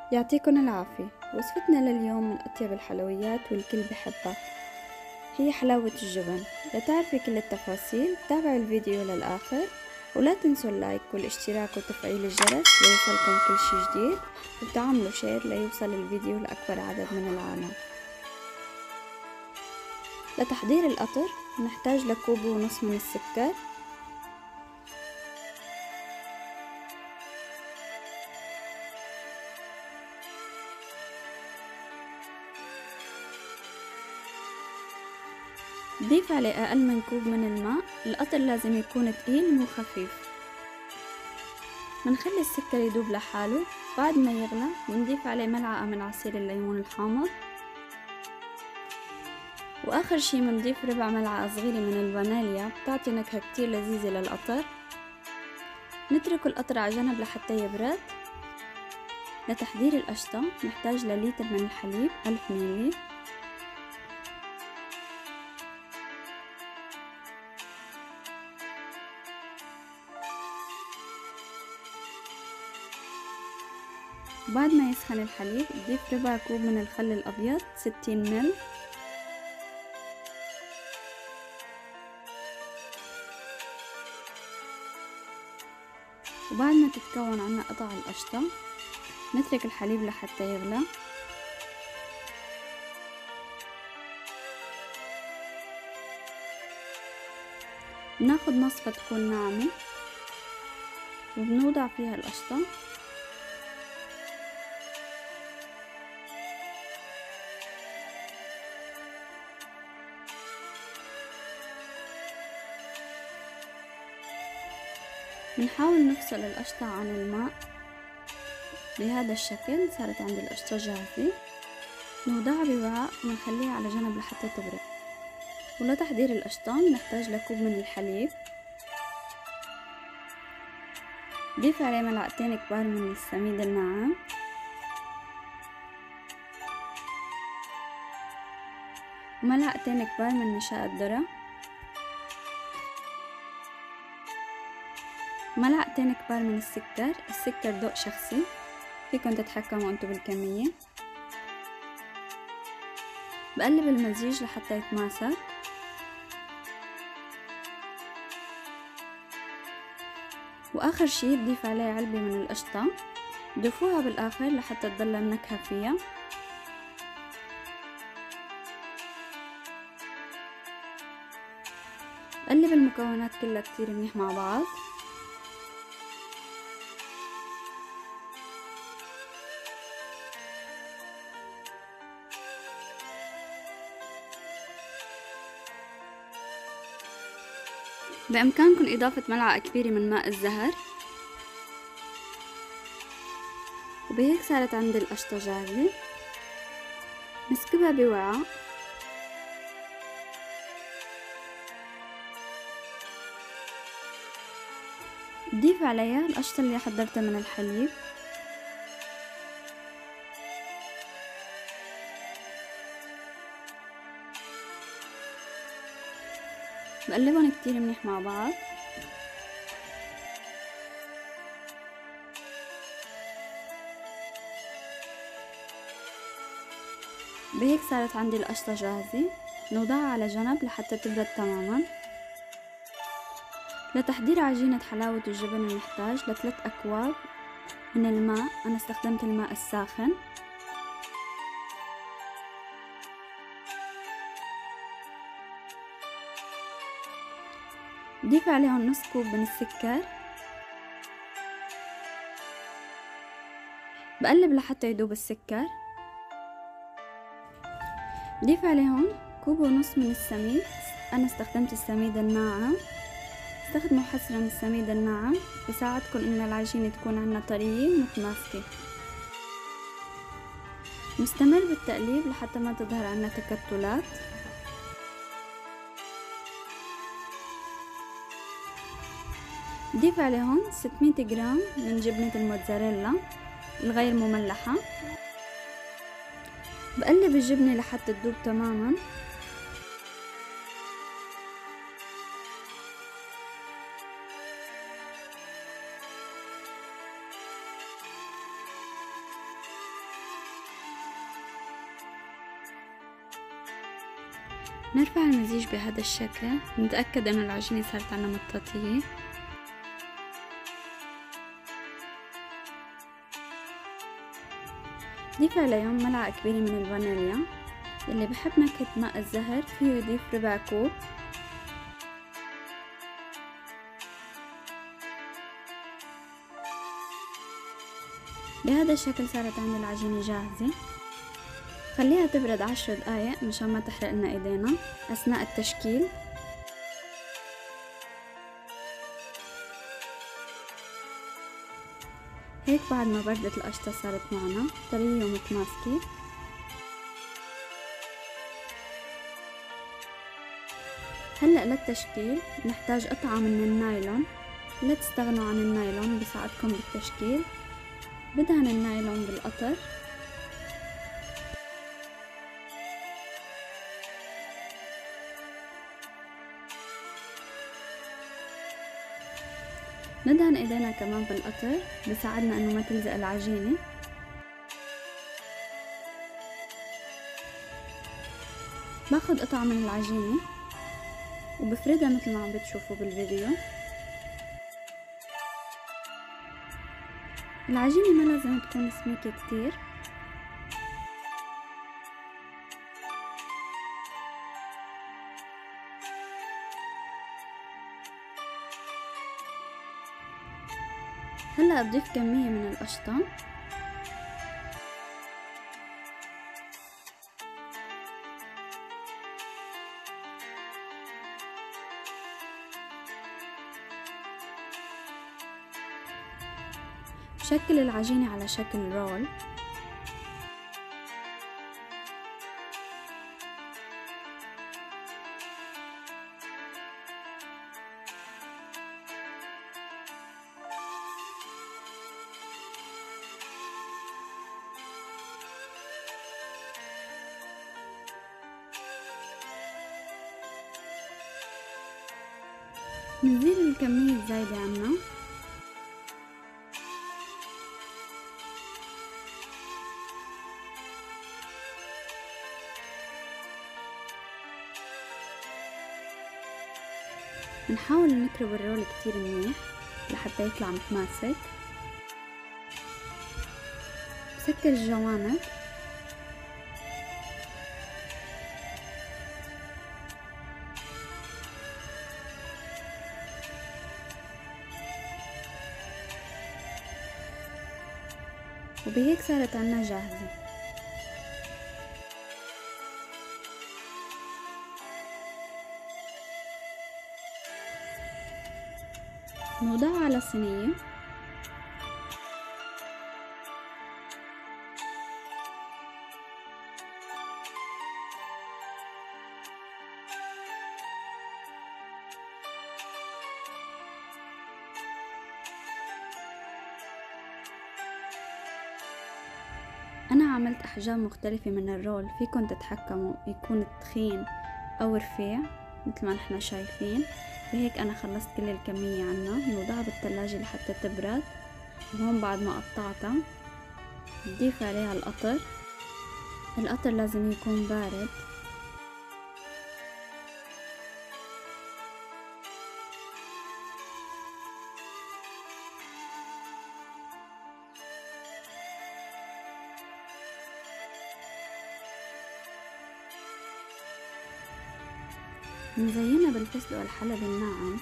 يعطيكم العافية. وصفتنا لليوم من أطيب الحلويات والكل بحبها، هي حلاوة الجبن. لتعرفي كل التفاصيل تابعوا الفيديو للآخر، ولا تنسوا اللايك والاشتراك وتفعيل الجرس ليوصلكم كل شي جديد، وتعملوا شير ليوصل الفيديو لأكبر عدد من العالم. لتحضير القطر نحتاج لكوب ونص من السكر، ضيف عليه أقل من كوب من الماء. القطر لازم يكون تقيل مو خفيف. منخلي السكر يدوب لحاله. بعد ما يغلى بنضيف عليه ملعقة من عصير الليمون الحامض، واخر شي بنضيف ربع ملعقة صغيرة من الفانيليا، بتعطي نكهة كتير لذيذة للقطر. نترك القطر على جنب لحتى يبرد. لتحضير القشطة نحتاج لليتر من الحليب 1000 ميلي، وبعد ما يسخن الحليب نضيف ربع كوب من الخل الأبيض 60 مل، وبعد ما تتكون عنا قطع القشطة نترك الحليب لحتى يغلى. بناخد مصفى تكون ناعمة وبنوضع فيها القشطة، بنحاول نفصل القشطة عن الماء بهذا الشكل. صارت عندي القشطة جاهزة. نوضعها بوعاء ونخليها على جنب لحتى تبرد. ولتحضير القشطة نحتاج لكوب من الحليب، ضيف عليه ملعقتين كبار من السميد الناعم، وملعقتين كبار من نشاء الذرة، وملعقتين كبار من السكر. السكر ذوق شخصي، فيكن تتحكموا انتو بالكمية. بقلب المزيج لحتى يتماسك. واخر شي بضيف عليه علبة من القشطة، ضيفوها بالاخر لحتى تضل النكهة فيها. قلب المكونات كلها كتير منيح مع بعض. بإمكانكم إضافة ملعقة كبيرة من ماء الزهر. وبهيك صارت عندي القشطة جاهزة. نسكبها بوعاء، ضيف عليها القشطة اللي حضرتها من الحليب، بقلبهم كتير منيح مع بعض. بهيك صارت عندي القشطة جاهزة. نوضعها على جنب لحتى تبرد تماما. لتحضير عجينة حلاوة الجبن نحتاج ل3 أكواب من الماء. أنا استخدمت الماء الساخن. ضيف عليهم نص كوب من السكر. بقلب لحتى يدوب السكر. ضيف عليهم كوب ونص من السميد. أنا استخدمت السميد الناعم. استخدموا حسرا السميد الناعم، بساعدكم إن العجينة تكون عنا طرية ومتماسكة. نستمر بالتقليب لحتى ما تظهر عنا تكتلات. ضيف عليهم 600 جرام من جبنة الموتزاريلا الغير مملحة. بقلب الجبنة لحتى تذوب تماما. نرفع المزيج بهذا الشكل، نتأكد انه العجينة صارت عنا مطاطية. ضيف عليهم ملعقة كبيرة من الفانيليا. اللي بحب نكهة ماء الزهر فيه يضيف ربع كوب. بهذا الشكل صارت عندي العجينة جاهزة. خليها تبرد 10 دقايق مشان ما تحرق لنا ايدينا اثناء التشكيل. هيك بعد ما بردت القشطة صارت معنا طرية ومتماسكة. هلأ للتشكيل نحتاج قطعة من النايلون. لا تستغنوا عن النايلون، بيساعدكم بالتشكيل. بدهن النايلون بالقطر. ندهن ايدينا كمان بالقطر، بيساعدنا انه ما تلزق العجينة. باخد قطعة من العجينة وبفردها مثل ما عم بتشوفوا بالفيديو. العجينة ما لازم تكون سميكة كتير. هلأ بضيف كمية من القشطة. شكل العجينة على شكل رول. نزيد الكمية الزايدة عنا. بنحاول نكرب الرول كتير منيح لحتى يطلع متماسك. بسكر الجوانب. وبهيك صارت عنا جاهزة. نوضعها على صينية. أنا عملت أحجام مختلفة من الرول، فيكن تتحكموا يكون تخين أو رفيع مثل ما نحنا شايفين. بهيك أنا خلصت كل الكمية عنا. نوضعها بالثلاجة لحتى تبرد. وهون بعد ما قطعتها نضيف عليها القطر. القطر لازم يكون بارد. نزينها بالفستق الحلبي الناعم.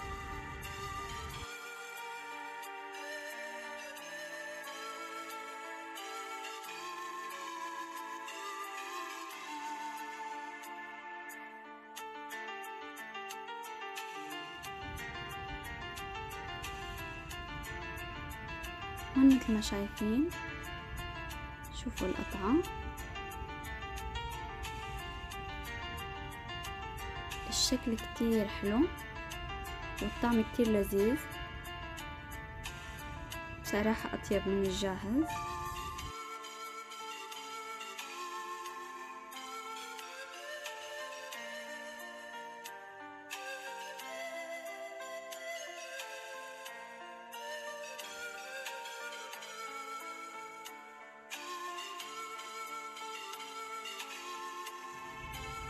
هون مثل ما شايفين، شوفوا القطعة. الشكل كتير حلو والطعم كتير لذيذ بصراحة، أطيب من الجاهز.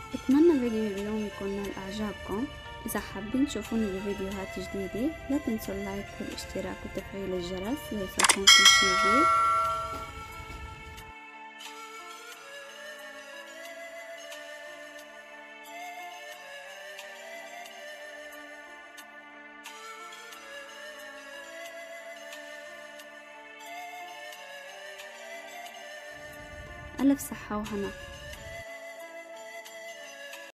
بتمنى فيديو اليوم يكون نال اعجابكم. اذا حابين تشوفوني بفيديوهات جديدة لا تنسوا اللايك والاشتراك وتفعيل الجرس ليوصلكم كل شي جديد. ألف صحة وهنا.